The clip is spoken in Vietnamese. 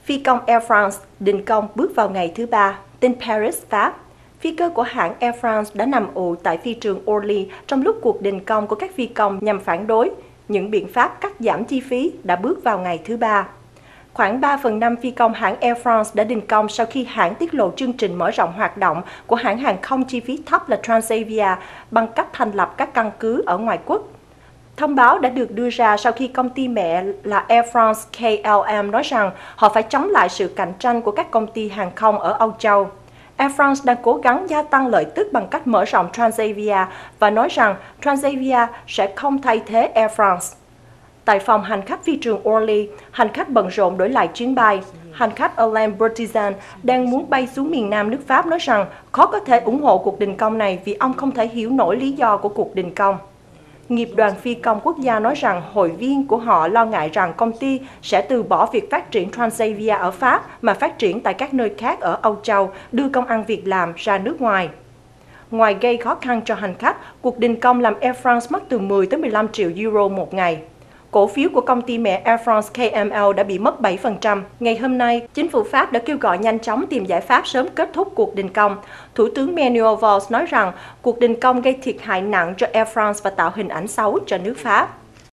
Phi công Air France đình công bước vào ngày thứ ba, tin Paris, Pháp. Phi cơ của hãng Air France đã nằm ụ tại phi trường Orly trong lúc cuộc đình công của các phi công nhằm phản đối những biện pháp cắt giảm chi phí đã bước vào ngày thứ ba. Khoảng 3/5 phi công hãng Air France đã đình công sau khi hãng tiết lộ chương trình mở rộng hoạt động của hãng hàng không chi phí thấp là Transavia bằng cách thành lập các căn cứ ở ngoài quốc. Thông báo đã được đưa ra sau khi công ty mẹ là Air France KLM nói rằng họ phải chống lại sự cạnh tranh của các công ty hàng không ở Âu Châu. Air France đang cố gắng gia tăng lợi tức bằng cách mở rộng Transavia và nói rằng Transavia sẽ không thay thế Air France. Tại phòng hành khách phi trường Orly, hành khách bận rộn đổi lại chuyến bay. Hành khách Alain Bertizan đang muốn bay xuống miền Nam nước Pháp nói rằng khó có thể ủng hộ cuộc đình công này vì ông không thể hiểu nổi lý do của cuộc đình công. Nghiệp đoàn phi công quốc gia nói rằng hội viên của họ lo ngại rằng công ty sẽ từ bỏ việc phát triển Transavia ở Pháp mà phát triển tại các nơi khác ở Âu Châu, đưa công ăn việc làm ra nước ngoài. Ngoài gây khó khăn cho hành khách, cuộc đình công làm Air France mất từ 10 tới 15 triệu euro một ngày. Cổ phiếu của công ty mẹ Air France KML đã bị mất 7%. Ngày hôm nay, chính phủ Pháp đã kêu gọi nhanh chóng tìm giải pháp sớm kết thúc cuộc đình công. Thủ tướng Manuel Valls nói rằng cuộc đình công gây thiệt hại nặng cho Air France và tạo hình ảnh xấu cho nước Pháp.